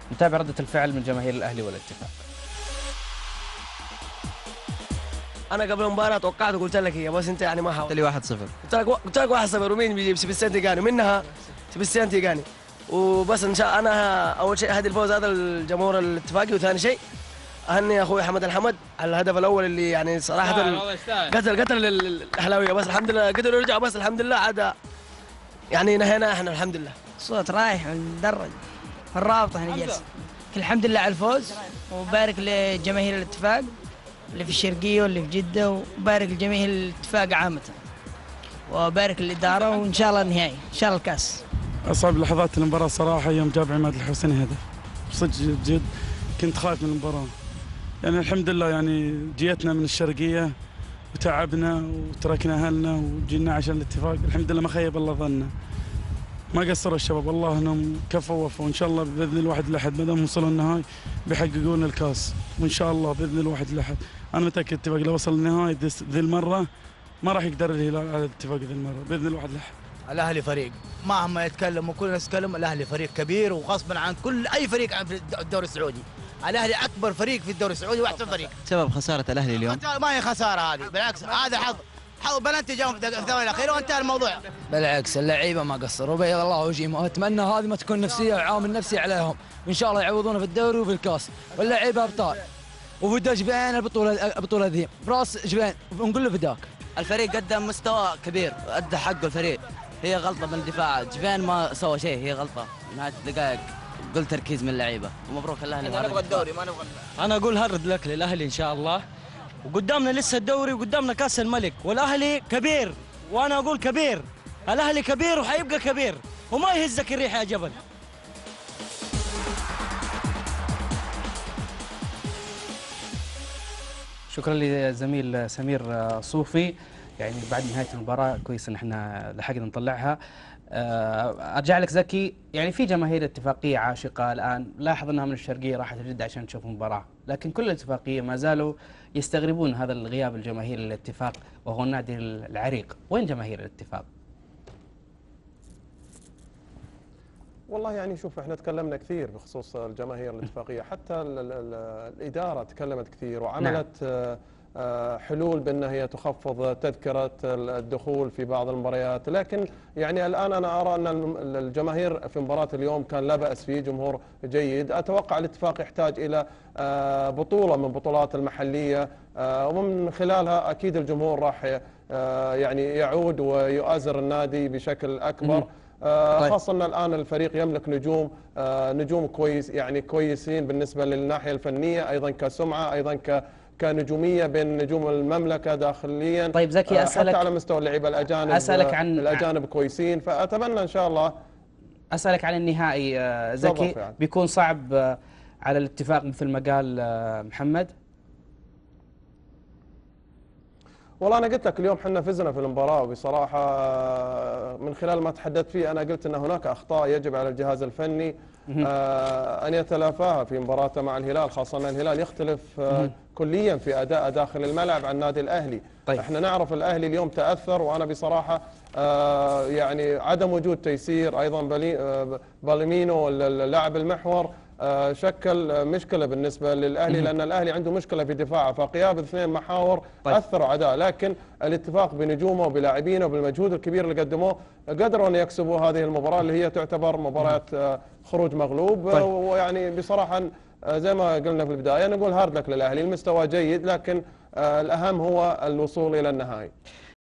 نتابع ردة الفعل من جماهير الأهلي والاتفاق. انا قبل المباراه توقعت وقلت لك هي، بس انت يعني ما حاولت. قلت لي 1-0. قلت لك 1-0، ومين بيجيب؟ سيبستيان تيجاني منها، سيبستيان تيجاني. وبس ان شاء انا اول شيء هدي الفوز هذا الجمهور الاتفاقي، وثاني شيء اهني اخوي حمد الحمد على الهدف الاول اللي يعني صراحه قتل الاهلاويه، بس الحمد لله قدروا يرجعوا، بس الحمد لله عاد يعني نهينا احنا الحمد لله. صوت رايح مدرج في الرابطه هنا جالس. الحمد لله على الفوز، وبارك لجماهير الاتفاق اللي في الشرقيه واللي في جده، وبارك لجماهير الاتفاق عامه، وبارك للاداره، وان شاء الله النهائي ان شاء الله الكاس. اصعب لحظات المباراه صراحه يوم جاب عماد الحسني هدف، صدق جد كنت خايف من المباراه. يعني الحمد لله يعني جيتنا من الشرقيه وتعبنا وتركنا اهلنا وجينا عشان الاتفاق، الحمد لله ما خيب الله ظننا. ما قصروا الشباب والله، انهم كفوا ووفوا، وان شاء الله باذن الواحد الاحد ما دام وصلوا النهائي بيحققون الكاس، وان شاء الله باذن الواحد الاحد. انا متاكد الاتفاق لو وصل النهائي ذي المره ما راح يقدر الهلال على الاتفاق ذي المره باذن الواحد الاحد. الاهلي فريق مهما يتكلم وكل الناس تتكلم، الاهلي فريق كبير وغصبا عن كل اي فريق في الدوري السعودي. الاهلي اكبر فريق في الدوري السعودي واحسن فريق. سبب خساره الاهلي اليوم ما هي خساره هذه، بالعكس هذا حظ بلنتي جاهم في الثواني الاخيره وانتهى الموضوع. بالعكس اللعيبه ما قصروا، بيض الله وجههم، واتمنى هذه ما تكون نفسيه وعامل نفسي عليهم، وان شاء الله يعوضونا في الدوري وفي الكاس، واللعيبه ابطال وفدا جبين البطوله ذي براس جبين، ونقول له فداك. الفريق قدم مستوى كبير، ادى حقه الفريق. هي غلطه من الدفاع، جبين ما سوى شيء، هي غلطه نهايه الدقائق، قلت تركيز من اللعيبه. ومبروك الاهلي. احنا نبغى الدوري ما نبغى. انا اقول هرد لك للاهلي ان شاء الله، وقدامنا لسه الدوري وقدامنا كاس الملك، والاهلي كبير، وانا اقول كبير، الاهلي كبير وحيبقى كبير، وما يهزك الريح يا جبل. شكرا لزميل سمير صوفي. يعني بعد نهاية المباراة كويس ان احنا لحقنا نطلعها. ارجع لك زكي، يعني في جماهير اتفاقية عاشقة الان، لاحظ انها من الشرقية راحت جدة عشان تشوف المباراة، لكن كل الاتفاقية ما زالوا يستغربون هذا الغياب الجماهير الاتفاق، وهو النادي العريق. وين جماهير الاتفاق؟ والله يعني شوف احنا تكلمنا كثير بخصوص الجماهير الاتفاقيه، حتى الاداره تكلمت كثير وعملت حلول بان هي تخفض تذكره الدخول في بعض المباريات، لكن يعني الان انا ارى ان الجماهير في مباراه اليوم كان لا باس فيه، جمهور جيد. اتوقع الاتفاق يحتاج الى بطوله من بطولات المحليه، ومن خلالها اكيد الجمهور راح يعني يعود ويؤازر النادي بشكل اكبر. خاصة أن الآن الفريق يملك نجوم كويس، يعني كويسين بالنسبة للناحية الفنية، أيضا كسمعة، أيضا كنجومية بين نجوم المملكة داخليا. طيب زكي أسألك، حتى على مستوى اللعيبة الأجانب، أسألك عن الأجانب كويسين، فأتمنى إن شاء الله. أسألك عن النهائي زكي، يعني بيكون صعب على الاتفاق مثل ما قال محمد؟ والله أنا قلت لك اليوم حنا فزنا في المباراة، وبصراحة من خلال ما تحدثت فيه أنا قلت أن هناك أخطاء يجب على الجهاز الفني أن يتلافاها في مباراته مع الهلال، خاصة أن الهلال يختلف كليا في أداء داخل الملعب عن النادي الأهلي. طيب. احنا نعرف الأهلي اليوم تأثر، وأنا بصراحة يعني عدم وجود تيسير، أيضا باليمينو اللاعب المحور شكل مشكلة بالنسبة للأهلي، لأن الأهلي عنده مشكلة في دفاعه، فقيام اثنين محاور أثروا أداء. لكن الاتفاق بنجومه وبلاعبينه وبالمجهود الكبير اللي قدموه قدروا أن يكسبوا هذه المباراة اللي هي تعتبر مباراة خروج مغلوب. ويعني بصراحة زي ما قلنا في البداية نقول هارد لك للأهلي، المستوى جيد، لكن الأهم هو الوصول إلى النهائي.